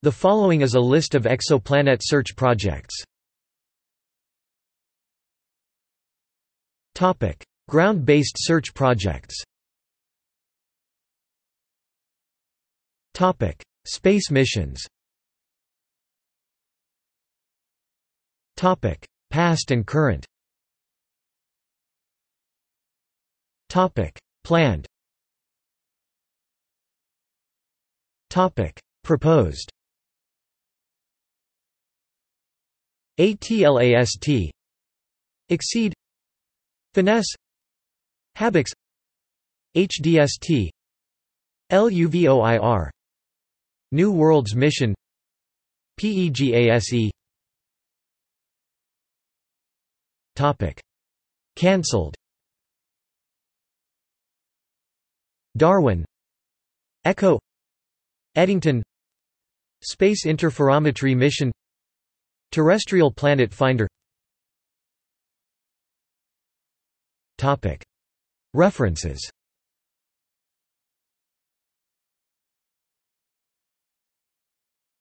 The following is a list of exoplanet search projects. Topic: Ground-based search projects. Topic: Space missions. Topic: Past and current. Topic: Planned. Topic: Proposed. ATLAST, Exceed, Finesse, Habix, HDST, LUVOIR, New Worlds Mission, PEGASE. Topic: Cancelled. Darwin, Echo, Eddington, Space Interferometry Mission, Terrestrial Planet Finder. References